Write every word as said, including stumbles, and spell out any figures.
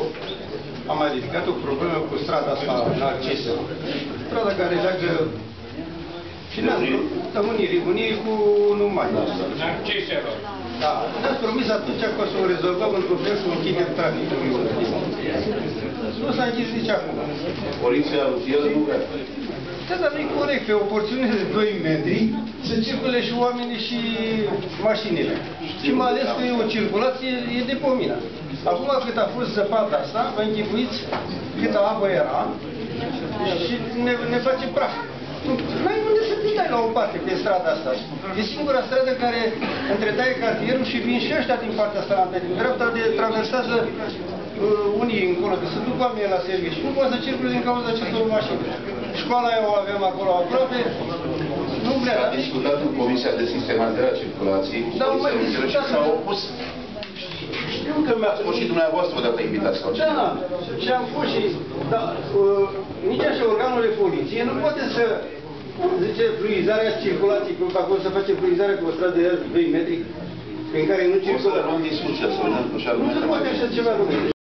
am mai ridicat o problemă cu strada asta în accesul. Strada care leagă da, Unirii, Unirii cu numai. Acceselor. Da, ne-ați promis atunci că o să o rezolvăm într-un fel să închidem traficul. Nu s-a închis nici acum. Poliția rutieră nu vrea. Da, dar nu e corect, pe o porțiune de doi metri să circule și oamenii și mașinile. Și mai ales că e o circulație, e de pomina. Acum cât a fost zăpada asta, vă închipuiți câtă apă era și ne, ne face praf. Nu ai unde să te dai la o parte pe strada asta. E singura stradă care întretaie cartierul și vin și ăștia din partea asta, din dreapta, de traversează uh, unii încolo, că se duc oamenii la serviciu. Nu poate să circule din cauza acestor mașini. Școala aia o avem acolo aproape, nu vrea. S-a discutat în Comisia de Sistematizare a Circulației cu Poliția Rutieră și s-au opus. Știu că mi-ați fost și dumneavoastră odată invitați sau ceva. Da, și am fost și... Da, uh, nici așa organul de poliție nu poate să zice fluidizarea circulației, cum acolo să face fluidizarea cu o stradă de doi metri, prin care nu circulă. O să luăm discuția, să vedem cu și Nu se poate așa ceva, domnule.